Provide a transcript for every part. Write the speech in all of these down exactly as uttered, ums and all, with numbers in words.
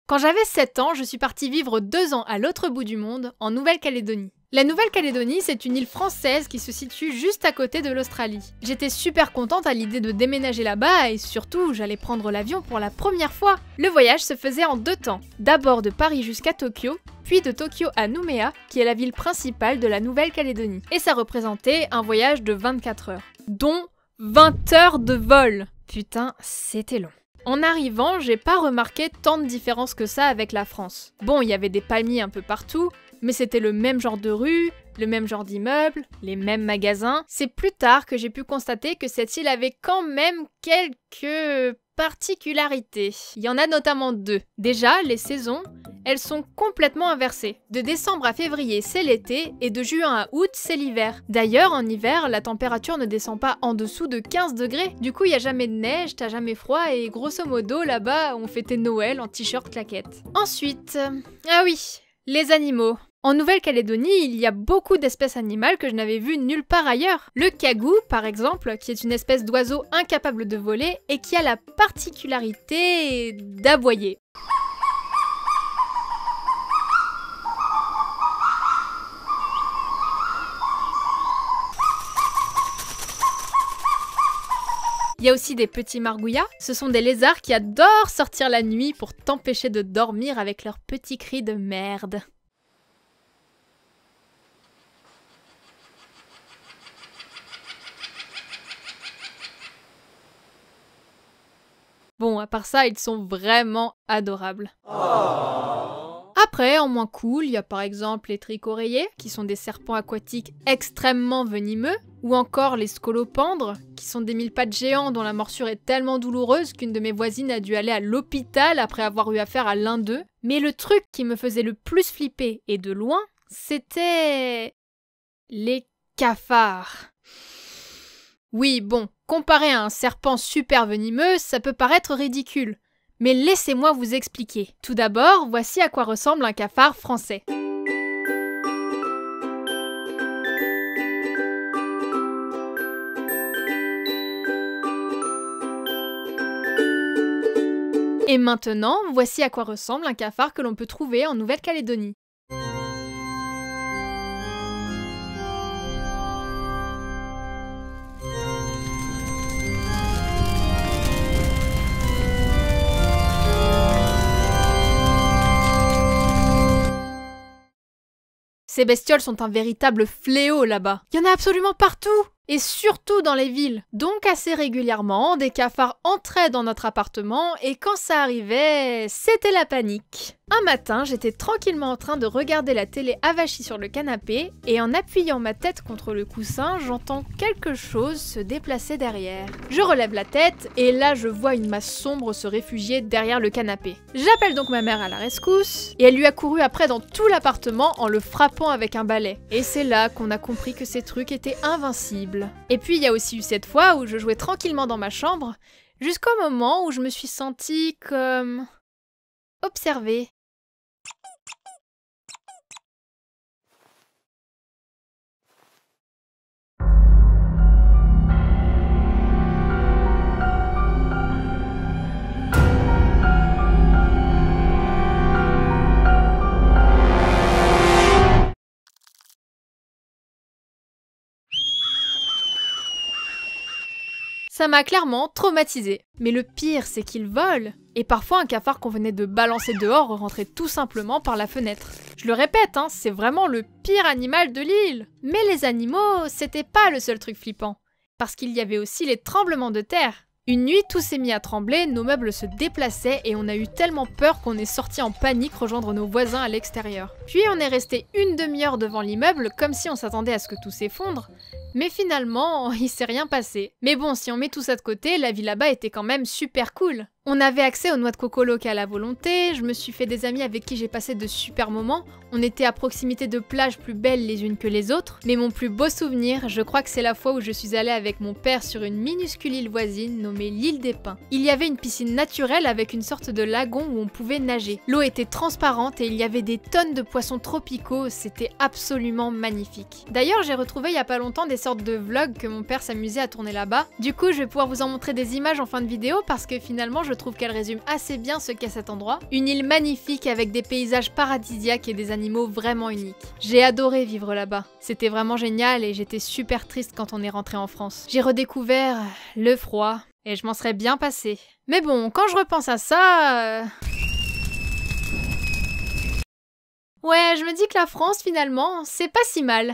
Quand j'avais sept ans, je suis partie vivre deux ans à l'autre bout du monde, en Nouvelle-Calédonie. La Nouvelle-Calédonie, c'est une île française qui se situe juste à côté de l'Australie. J'étais super contente à l'idée de déménager là-bas et surtout, j'allais prendre l'avion pour la première fois. Le voyage se faisait en deux temps. D'abord de Paris jusqu'à Tokyo, puis de Tokyo à Nouméa, qui est la ville principale de la Nouvelle-Calédonie. Et ça représentait un voyage de vingt-quatre heures, dont vingt heures de vol. Putain, c'était long. En arrivant, j'ai pas remarqué tant de différence que ça avec la France. Bon, il y avait des palmiers un peu partout, mais c'était le même genre de rue, le même genre d'immeubles, les mêmes magasins. C'est plus tard que j'ai pu constater que cette île avait quand même quelques particularités. Il y en a notamment deux. Déjà, les saisons, elles sont complètement inversées. De décembre à février, c'est l'été, et de juin à août, c'est l'hiver. D'ailleurs, en hiver, la température ne descend pas en dessous de quinze degrés. Du coup, il n'y a jamais de neige, t'as jamais froid, et grosso modo, là-bas, on fêtait Noël en t-shirt claquette. Ensuite, ah oui, les animaux. En Nouvelle-Calédonie, il y a beaucoup d'espèces animales que je n'avais vues nulle part ailleurs. Le cagou, par exemple, qui est une espèce d'oiseau incapable de voler et qui a la particularité d'aboyer. Il y a aussi des petits margouillas, ce sont des lézards qui adorent sortir la nuit pour t'empêcher de dormir avec leurs petits cris de merde. Bon, à part ça, ils sont vraiment adorables. Oh. Après, en moins cool, il y a par exemple les trichoréiers, qui sont des serpents aquatiques extrêmement venimeux, ou encore les scolopendres, qui sont des mille pattes géants dont la morsure est tellement douloureuse qu'une de mes voisines a dû aller à l'hôpital après avoir eu affaire à l'un d'eux. Mais le truc qui me faisait le plus flipper, et de loin, c'était... les cafards. Oui, bon, comparé à un serpent super venimeux, ça peut paraître ridicule. Mais laissez-moi vous expliquer. Tout d'abord, voici à quoi ressemble un cafard français. Et maintenant, voici à quoi ressemble un cafard que l'on peut trouver en Nouvelle-Calédonie. Ces bestioles sont un véritable fléau là-bas. Il y en a absolument partout! Et surtout dans les villes. Donc assez régulièrement, des cafards entraient dans notre appartement et quand ça arrivait, c'était la panique. Un matin, j'étais tranquillement en train de regarder la télé avachie sur le canapé et en appuyant ma tête contre le coussin, j'entends quelque chose se déplacer derrière. Je relève la tête et là je vois une masse sombre se réfugier derrière le canapé. J'appelle donc ma mère à la rescousse et elle lui a couru après dans tout l'appartement en le frappant avec un balai. Et c'est là qu'on a compris que ces trucs étaient invincibles. Et puis il y a aussi eu cette fois où je jouais tranquillement dans ma chambre, jusqu'au moment où je me suis sentie comme... observée. Ça m'a clairement traumatisée. Mais le pire, c'est qu'ils volent. Et parfois, un cafard qu'on venait de balancer dehors rentrait tout simplement par la fenêtre. Je le répète, hein, c'est vraiment le pire animal de l'île. Mais les animaux, c'était pas le seul truc flippant. Parce qu'il y avait aussi les tremblements de terre. Une nuit, tout s'est mis à trembler, nos meubles se déplaçaient et on a eu tellement peur qu'on est sorti en panique rejoindre nos voisins à l'extérieur. Puis on est resté une demi-heure devant l'immeuble comme si on s'attendait à ce que tout s'effondre. Mais finalement, il s'est rien passé. Mais bon, si on met tout ça de côté, la vie là-bas était quand même super cool. On avait accès aux noix de coco locales à volonté, je me suis fait des amis avec qui j'ai passé de super moments, on était à proximité de plages plus belles les unes que les autres, mais mon plus beau souvenir, je crois que c'est la fois où je suis allée avec mon père sur une minuscule île voisine nommée l'île des Pins. Il y avait une piscine naturelle avec une sorte de lagon où on pouvait nager. L'eau était transparente et il y avait des tonnes de poissons tropicaux, c'était absolument magnifique. D'ailleurs, j'ai retrouvé il y a pas longtemps des sortes de vlogs que mon père s'amusait à tourner là-bas. Du coup, je vais pouvoir vous en montrer des images en fin de vidéo parce que finalement, je je trouve qu'elle résume assez bien ce qu'est cet endroit. Une île magnifique avec des paysages paradisiaques et des animaux vraiment uniques. J'ai adoré vivre là-bas. C'était vraiment génial et j'étais super triste quand on est rentré en France. J'ai redécouvert le froid et je m'en serais bien passé. Mais bon, quand je repense à ça... Euh... Ouais, je me dis que la France, finalement, c'est pas si mal.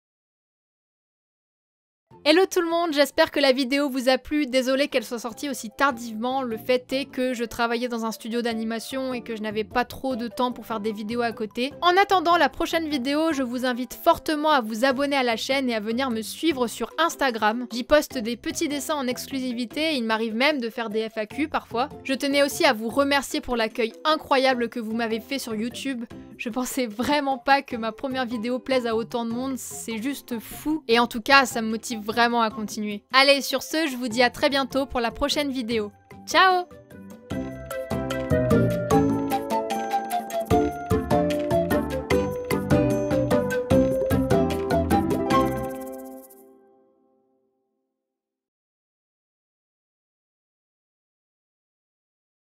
Hello tout le monde, j'espère que la vidéo vous a plu. Désolée qu'elle soit sortie aussi tardivement, le fait est que je travaillais dans un studio d'animation et que je n'avais pas trop de temps pour faire des vidéos à côté. En attendant la prochaine vidéo, je vous invite fortement à vous abonner à la chaîne et à venir me suivre sur Instagram. J'y poste des petits dessins en exclusivité, il m'arrive même de faire des F A Q parfois. Je tenais aussi à vous remercier pour l'accueil incroyable que vous m'avez fait sur YouTube. Je pensais vraiment pas que ma première vidéo plaise à autant de monde, c'est juste fou. Et en tout cas, ça me motive vraiment à continuer. Allez, sur ce, je vous dis à très bientôt pour la prochaine vidéo. Ciao!